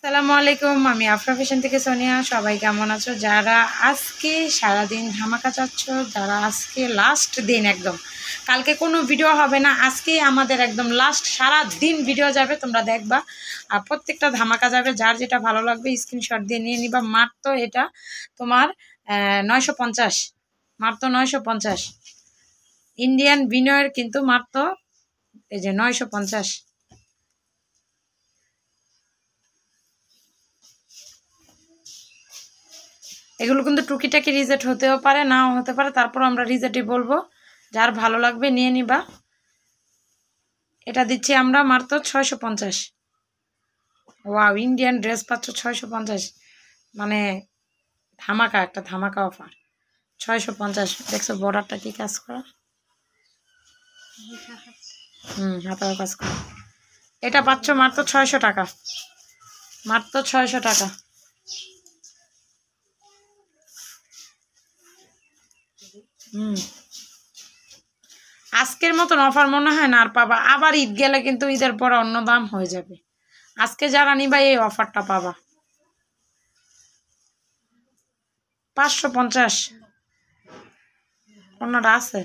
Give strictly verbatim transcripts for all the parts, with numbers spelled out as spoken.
আসসালামু আলাইকুম, আমি আফরা ফ্যাশন থেকে সোনিয়া। সবাই কেমন আছো? যারা আজকে সারাদিন ধামাকা চাচ্ছ, যারা আজকে লাস্ট দিন, একদম কালকে কোনো ভিডিও হবে না, আজকে আমাদের একদম লাস্ট সারা দিন ভিডিও যাবে, তোমরা দেখবা আর প্রত্যেকটা ধামাকা যাবে। যার যেটা ভালো লাগবে স্ক্রিনশট দিয়ে নিয়ে নিবা। মাত্র এটা তোমার নয়শো পঞ্চাশ, মাত্র নয়শো পঞ্চাশ ইন্ডিয়ান বিনয়ের, কিন্তু মাত্র এই যে নয়শো পঞ্চাশ। এগুলো কিন্তু টুকিটাকি রিজেক্ট হতেও পারে, নাও হতে পারে, তারপর আমরা রিজেক্টই বলবো। যার ভালো লাগবে নিয়ে নিবা। এটা দিচ্ছি আমরা মাত্র ছয়শো পঞ্চাশ। ওয়াও, ইন্ডিয়ান ড্রেস পাচ্ছ ছয়শো পঞ্চাশ, মানে ধামাকা, একটা ধামাকা অফার। ছয়শো পঞ্চাশ। দেখছো বর্ডারটা কি কাজ করা? হুম, হাতাও কাজ করা। এটা পাচ্ছ মাত্র ছয়শো টাকা, মাত্র ছয়শো টাকা। হুম, আজকের মতন অফার মনে হয় না আর পাবা। আবার ঈদ গেলে কিন্তু ঈদের পরে অন্য দাম হয়ে যাবে। আজকে যারা নিবা এই অফারটা পাবা। পাঁচশো পঞ্চাশ অন্যটা আছে।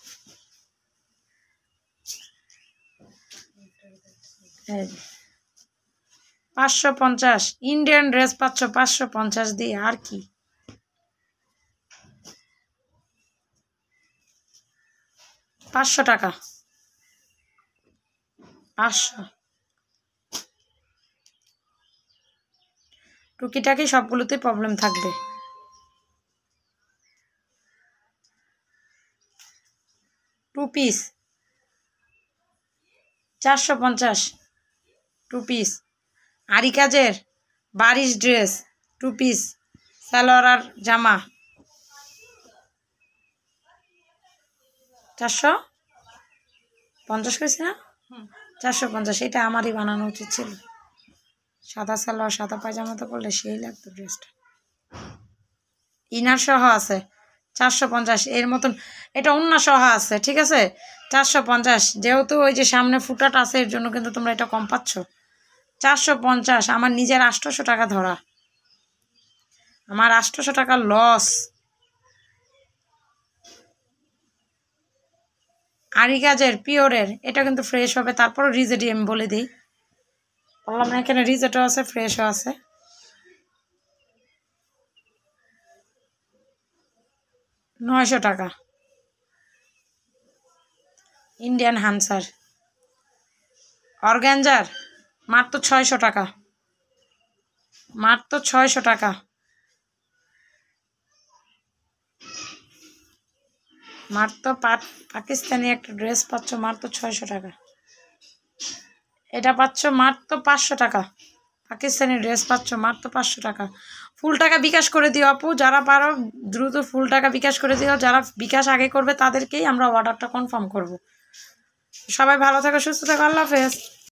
পাঁচশো পঞ্চাশ ইন্ডিয়ান ড্রেস পাচ্ছ পাঁচশো পঞ্চাশ দিয়ে। আর কি, পাঁচশো টাকা, পাঁচশো। টুকিটাকি সবগুলোতে প্রবলেম থাকবে। টু পিস চারশো পঞ্চাশ, টু পিস। আরি কাজের বারিশ ড্রেস, টু পিস, সালোয়ার আর জামা, চারশো পঞ্চাশ করেছি না? চারশো পঞ্চাশ। এটা আমারই বানানো উচিত ছিল। সাদা সালোয়ার সাদা পায়জামাতে পরলে সেই লাগতো ড্রেসটা। ইনার সহ আছে চারশো পঞ্চাশ। এর মতন এটা অন্য সহ আছে, ঠিক আছে, চারশো পঞ্চাশ। যেহেতু ওই যে সামনে ফুটাটা আছে, এর জন্য কিন্তু তোমরা এটা কম পাচ্ছ। চারশো পঞ্চাশ। আমার নিজের আটশোশো টাকা ধরা, আমার আটশোশো টাকা লস। আরি কাজের পিওরের, এটা কিন্তু ফ্রেশ হবে। তারপরও রিজেটই আমি বলে দিই, বললাম না এখানে রিজেটও আছে, ফ্রেশও আছে। নয়শো টাকা ইন্ডিয়ান হানসার অর্গ্যাঞ্জার, মাত্র ছয়শো টাকা, মাত্র ছয়শো টাকা। মাত্র পাকিস্তানি একটা ড্রেস পাচ্ছ মাত্র ছয়শো টাকা। এটা পাচ্ছ মাত্র পাঁচশো টাকা। পাকিস্তানি ড্রেস পাচ্ছ মাত্র পাঁচশো টাকা। ফুল টাকা বিকাশ করে দিও আপু, যারা পারো দ্রুত ফুল টাকা বিকাশ করে দিও। যারা বিকাশ আগে করবে তাদেরকেই আমরা অর্ডারটা কনফার্ম করব। সবাই ভালো থাকো, সুস্থ থাকো, আল্লাহ হাফেজ।